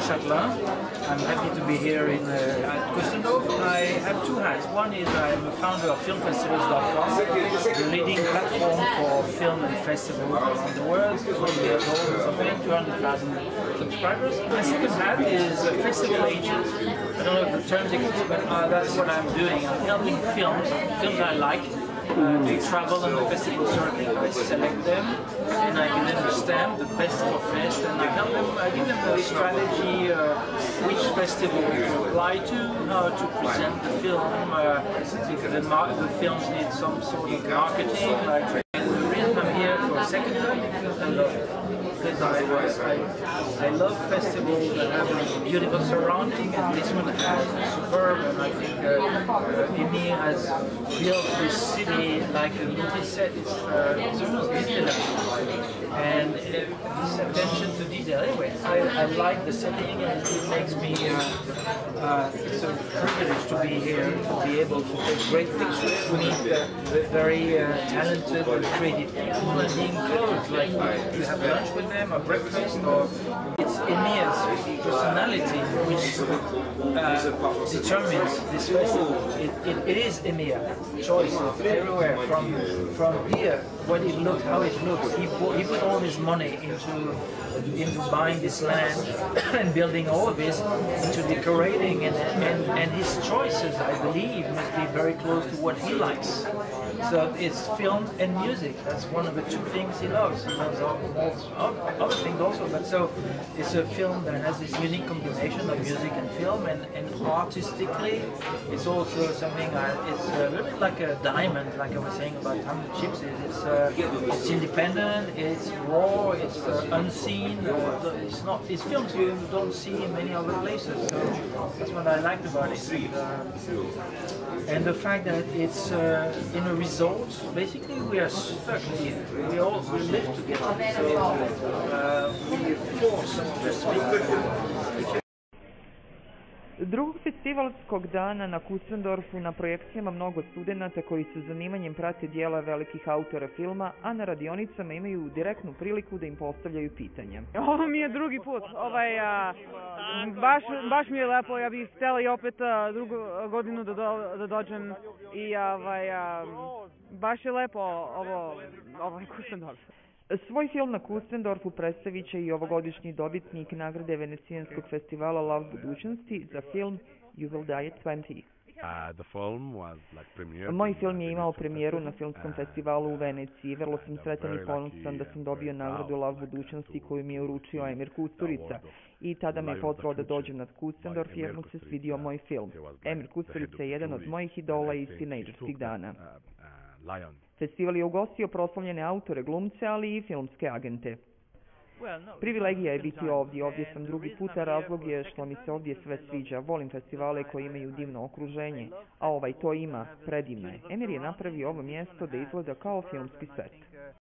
Chatelin. I'm happy to be here at Kustendorf. I have two hats. One is I'm a founder of filmfestivals.com, the leading platform for film and festivals around the world. 20 years old or something, 200,000 subscribers. My second hat is a festival agent. I don't know if the terms exist, but that's what I'm doing. I'm helping films I like, to travel on the festival circuit. I select them and I give them a stamp, the best for fest, and I give them a strategy, which festival to apply to, how to present the film, if the films need some sort of marketing. And the reason I'm here for a second time is because I love it. Because I love festivals that have a beautiful surrounding, and this one has superb, and I think Emir has built this city like a movie set. It's almost Disneyland. And this attention to detail, anyway, I like the setting, and it makes me, it's a privilege to be here, to be able to take great pictures, meet very talented and creative people, and being close, like you have lunch with them, or breakfast, or it's Emir's personality which determines this festival. It is Emir's choice everywhere, from here, what it looks, how it looks. He put all his money into buying this land and building all of this, into decorating, and his choices, I believe, must be very close to what he likes. So it's film and music. That's one of the two things he loves. He loves other things also, but so it's a film that has this unique combination of music and film, and artistically it's also something, it's a little bit like a diamond, like I was saying about How Many Chips Is. It's independent, it's raw, it's unseen, it's films you don't see in many other places, so that's what I liked about it. And the fact that it's in a resort, basically we are stuck here, we live together, so we force to speak. Drugog festivalskog dana na Kustendorfu na projekcijama mnogo studenata koji sa zanimanjem prate dijela velikih autora filma, a na radionicama imaju direktnu priliku da im postavljaju pitanja. Ovo mi je drugi put, baš mi je lepo, ja bih htjela i opet drugu godinu da dođem i baš je lepo ovo Kustendorf. Svoj film na Kustendorfu predstavit će i ovogodišnji dobitnik nagrade Venecijanskog festivala Lav budućnosti za film You Will Die at 20. Moj film je imao premijeru na filmskom festivalu u Veneciji. Vrlo sam sretan i ponosan da sam dobio nagradu Lav budućnosti koju mi je uručio Emir Kusturica. I tada me je pozvao da dođem na Kustendorf jer mu se svidio moj film. Emir Kusturica je jedan od mojih idola iz tinejdžerskih dana. Festival je ugostio proslavljene autore, glumce, ali i filmske agente. Privilegija je biti ovdje. Ovdje sam drugi puta, razlog je što mi se ovdje sve sviđa. Volim festivale koji imaju divno okruženje, a ovaj to ima, predivno je. Emir je napravio ovo mjesto da izgleda kao filmski set.